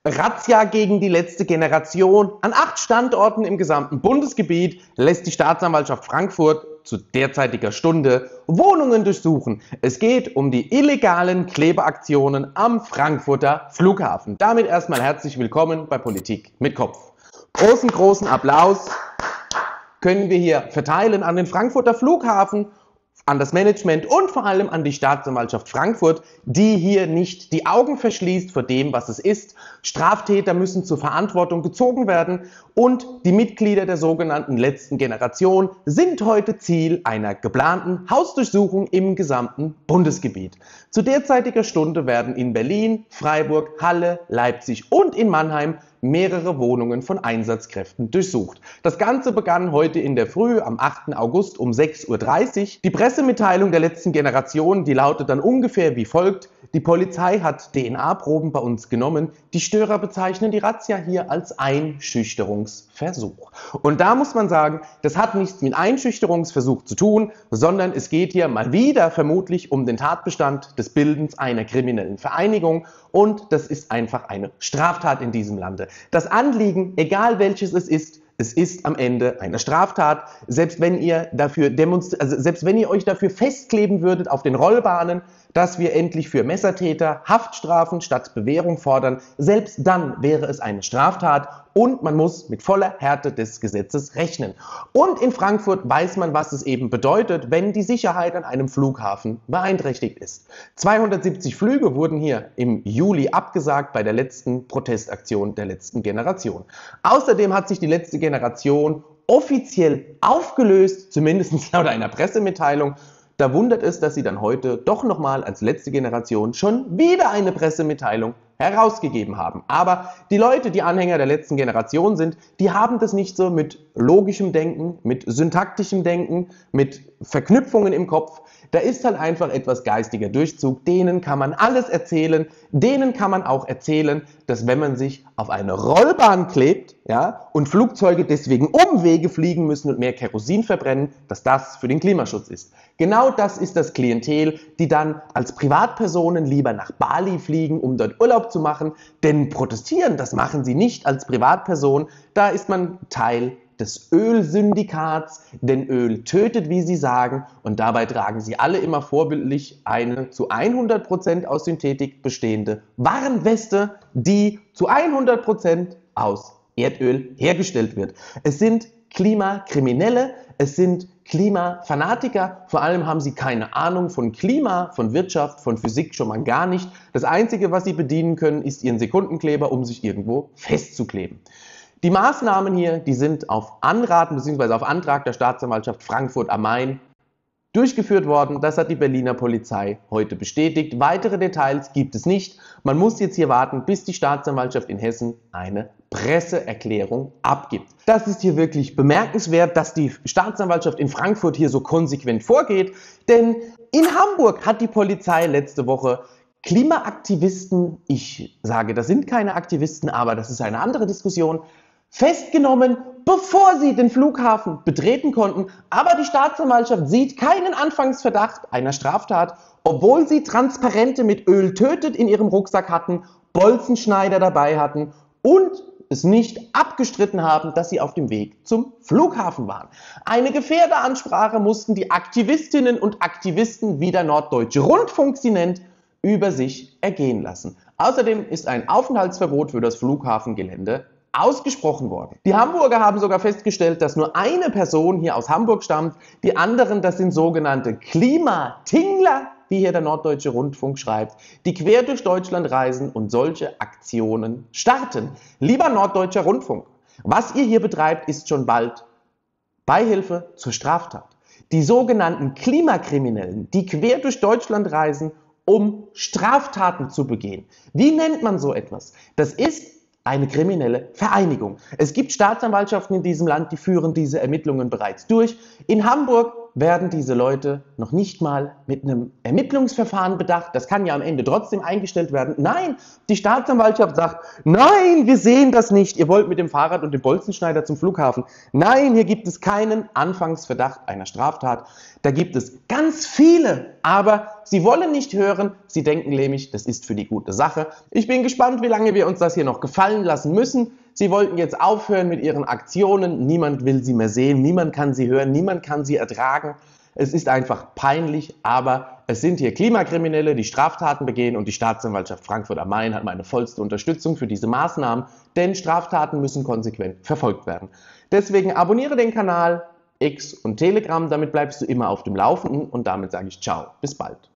Razzia gegen die letzte Generation. An 8 Standorten im gesamten Bundesgebiet lässt die Staatsanwaltschaft Frankfurt zu derzeitiger Stunde Wohnungen durchsuchen. Es geht um die illegalen Klebeaktionen am Frankfurter Flughafen. Damit erstmal herzlich willkommen bei Politik mit Kopf. Großen Applaus können wir hier verteilen an den Frankfurter Flughafen, an das Management und vor allem an die Staatsanwaltschaft Frankfurt, die hier nicht die Augen verschließt vor dem, was es ist. Straftäter müssen zur Verantwortung gezogen werden und die Mitglieder der sogenannten letzten Generation sind heute Ziel einer geplanten Hausdurchsuchung im gesamten Bundesgebiet. Zu derzeitiger Stunde werden in Berlin, Freiburg, Halle, Leipzig und in Mannheim mehrere Wohnungen von Einsatzkräften durchsucht. Das Ganze begann heute in der Früh am 8. August um 6:30 Uhr. Die Pressemitteilung der letzten Generation, die lautet dann ungefähr wie folgt: Die Polizei hat DNA-Proben bei uns genommen. Die Störer bezeichnen die Razzia hier als Einschüchterungsversuch. Und da muss man sagen, das hat nichts mit Einschüchterungsversuch zu tun, sondern es geht hier mal wieder vermutlich um den Tatbestand des Bildens einer kriminellen Vereinigung. Und das ist einfach eine Straftat in diesem Lande. Das Anliegen, egal welches es ist am Ende eine Straftat. Selbst wenn ihr euch dafür festkleben würdet auf den Rollbahnen, dass wir endlich für Messertäter Haftstrafen statt Bewährung fordern, selbst dann wäre es eine Straftat und man muss mit voller Härte des Gesetzes rechnen. Und in Frankfurt weiß man, was es eben bedeutet, wenn die Sicherheit an einem Flughafen beeinträchtigt ist. 270 Flüge wurden hier im Juli abgesagt bei der letzten Protestaktion der letzten Generation. Außerdem hat sich die letzte Generation offiziell aufgelöst, zumindest laut einer Pressemitteilung. Da wundert es, dass sie dann heute doch nochmal als letzte Generation schon wieder eine Pressemitteilung herausgegeben haben. Aber die Leute, die Anhänger der letzten Generation sind, die haben das nicht so mit logischem Denken, mit syntaktischem Denken, mit Verknüpfungen im Kopf. Da ist halt einfach etwas geistiger Durchzug. Denen kann man alles erzählen. Denen kann man auch erzählen, dass wenn man sich auf eine Rollbahn klebt, ja, und Flugzeuge deswegen Umwege fliegen müssen und mehr Kerosin verbrennen, dass das für den Klimaschutz ist. Genau das ist das Klientel, die dann als Privatpersonen lieber nach Bali fliegen, um dort Urlaub zu machen. Denn protestieren, das machen sie nicht als Privatperson. Da ist man Teil des Ölsyndikats, denn Öl tötet, wie sie sagen, und dabei tragen sie alle immer vorbildlich eine zu 100% aus Synthetik bestehende Warnweste, die zu 100% aus Erdöl hergestellt wird. Es sind Klimakriminelle, es sind Klimafanatiker, vor allem haben sie keine Ahnung von Klima, von Wirtschaft, von Physik schon mal gar nicht. Das Einzige, was sie bedienen können, ist ihren Sekundenkleber, um sich irgendwo festzukleben. Die Maßnahmen hier, die sind auf Anraten bzw. auf Antrag der Staatsanwaltschaft Frankfurt am Main durchgeführt worden. Das hat die Berliner Polizei heute bestätigt. Weitere Details gibt es nicht. Man muss jetzt hier warten, bis die Staatsanwaltschaft in Hessen eine Presseerklärung abgibt. Das ist hier wirklich bemerkenswert, dass die Staatsanwaltschaft in Frankfurt hier so konsequent vorgeht, denn in Hamburg hat die Polizei letzte Woche Klimaaktivisten, ich sage, das sind keine Aktivisten, aber das ist eine andere Diskussion, festgenommen, bevor sie den Flughafen betreten konnten. Aber die Staatsanwaltschaft sieht keinen Anfangsverdacht einer Straftat, obwohl sie Transparente mit Öl tötet in ihrem Rucksack hatten, Bolzenschneider dabei hatten und es nicht abgestritten haben, dass sie auf dem Weg zum Flughafen waren. Eine Gefährderansprache mussten die Aktivistinnen und Aktivisten, wie der Norddeutsche Rundfunk sie nennt, über sich ergehen lassen. Außerdem ist ein Aufenthaltsverbot für das Flughafengelände ausgesprochen worden. Die Hamburger haben sogar festgestellt, dass nur eine Person hier aus Hamburg stammt. Die anderen, das sind sogenannte Klimatingler, wie hier der Norddeutsche Rundfunk schreibt, die quer durch Deutschland reisen und solche Aktionen starten. Lieber Norddeutscher Rundfunk, was ihr hier betreibt, ist schon bald Beihilfe zur Straftat. Die sogenannten Klimakriminellen, die quer durch Deutschland reisen, um Straftaten zu begehen. Wie nennt man so etwas? Das ist eine kriminelle Vereinigung. Es gibt Staatsanwaltschaften in diesem Land, die führen diese Ermittlungen bereits durch. In Hamburg werden diese Leute noch nicht mal mit einem Ermittlungsverfahren bedacht. Das kann ja am Ende trotzdem eingestellt werden. Nein, die Staatsanwaltschaft sagt, nein, wir sehen das nicht. Ihr wollt mit dem Fahrrad und dem Bolzenschneider zum Flughafen. Nein, hier gibt es keinen Anfangsverdacht einer Straftat. Da gibt es ganz viele, aber sie wollen nicht hören. Sie denken nämlich, das ist für die gute Sache. Ich bin gespannt, wie lange wir uns das hier noch gefallen lassen müssen. Sie wollten jetzt aufhören mit ihren Aktionen. Niemand will sie mehr sehen, niemand kann sie hören, niemand kann sie ertragen. Es ist einfach peinlich, aber es sind hier Klimakriminelle, die Straftaten begehen und die Staatsanwaltschaft Frankfurt am Main hat meine vollste Unterstützung für diese Maßnahmen, denn Straftaten müssen konsequent verfolgt werden. Deswegen abonniere den Kanal, X und Telegram, damit bleibst du immer auf dem Laufenden und damit sage ich ciao, bis bald.